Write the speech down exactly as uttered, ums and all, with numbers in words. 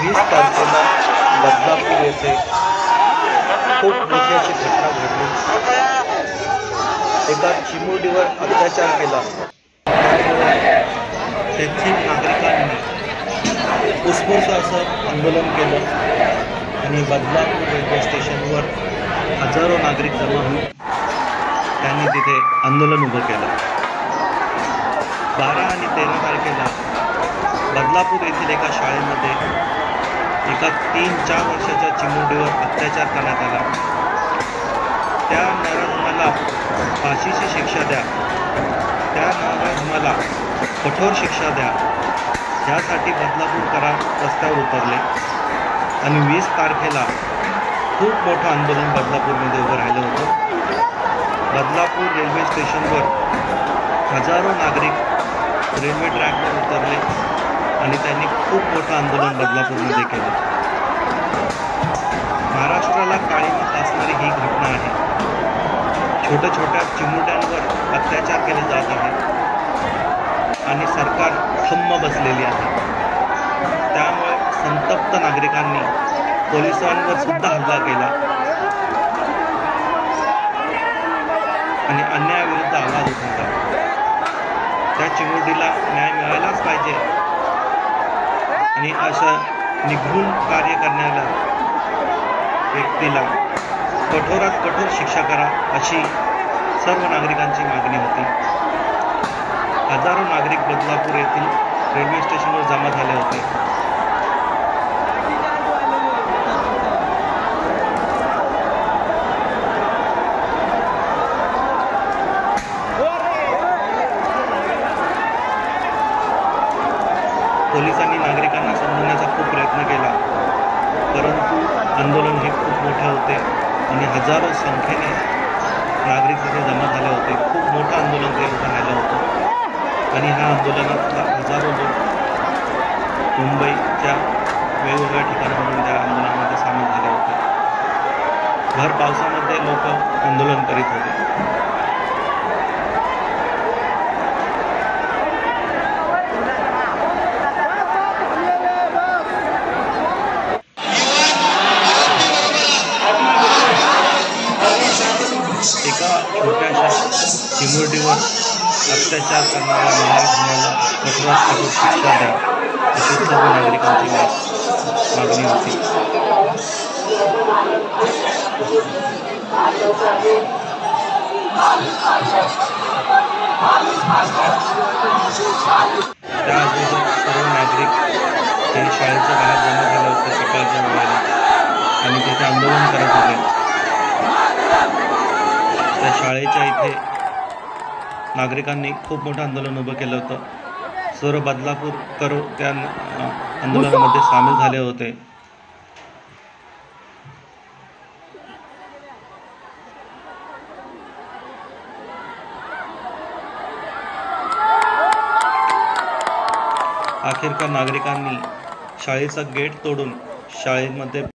वीस तारखेला बदलापूर येथे खूप मोठी अशी घटना घडली। एका चिमुरडीवर अत्याचार केला। तेथील नागरिकांनी उत्स्फूर्त असं आंदोलन केलं आणि बदलापूर रेल्वे स्टेशनवर हजारो नागरिक जमा होऊन त्यांनी तिथे आंदोलन उभं केलं। बारा आणि तेरा तारखेला बदलापूर येथील एका शाळेमध्ये एका तीन चार वर्षाच्या चिमुरडीवर अत्याचार करण्यात आला। त्या नराधमाला फाशीची शिक्षा द्या, त्या नराधमाला कठोर शिक्षा द्या, यासाठी बदलापूरकरांनी रस्त्यावर उतरले आणि वीस तारखेला खूप मोठं आंदोलन बदलापूरमध्ये उभं राहिलं होतं। बदलापूर रेल्वे स्टेशनवर हजारो नागरिक रेल्वे ट्रॅकवर उतरले आणि त्यांनी खूप मोठं आंदोलन बदलापूरमध्ये केलं। महाराष्ट्राला काळीमा फासणारी ही घटना आहे। छोट्या छोट्या चिमुरड्यांवर अत्याचार केले जात आहे आणि सरकार थम्म बसलेली आहे। त्यामुळे संतप्त नागरिकांनी पोलिसांवर सुद्धा हल्ला केला आणि अन्यायाविरुद्ध आवाज उठवला। त्या चिमुरडीला न्याय मिळालाच पाहिजे आणि अशा निघून कार्य करण्याला व्यक्तीला कठोरात कठोर शिक्षा करा, अशी सर्व नागरिकांची मागणी होती। हजारो नागरिक बदलापूर येथील रेल्वे स्टेशनवर जमा झाले होते। पोलिसांनी नागरिकांना समजवण्याचा खूप प्रयत्न केला, परंतु आंदोलन हे खूप मोठे होते आणि हजारो संख्येने नागरिक तिथे जमा झाले होते। खूप मोठं आंदोलन ते उभं राहिलं होतं आणि ह्या आंदोलनातला हजारो लोक मुंबईच्या वेगवेगळ्या ठिकाणांवरून त्या आंदोलनामध्ये सामील झाले होते। भर पावसामध्ये लोक आंदोलन करीत होते। एका छोट्याशा चिमुरडीवर अत्याचार करणाऱ्या नराधमाला कठोरात कठोर शिक्षा द्या, अशी सर्व नागरिकांची मागणी होती। त्या अगोदर सर्व नागरिक हे शाळेच्या बाहेर जमा झाले होते सकाळच्या वेळेला आणि तिथे आंदोलन करत होते। त्या शाळेच्या इथे नागरिकांनी खूप मोठं आंदोलन उभं केलं होतं। सर्व बदलापूरकर त्या आंदोलनामध्ये सामील झाले होते। अखेरकार नागरिकांनी शाळेचा गेट तोडून शाळेमध्ये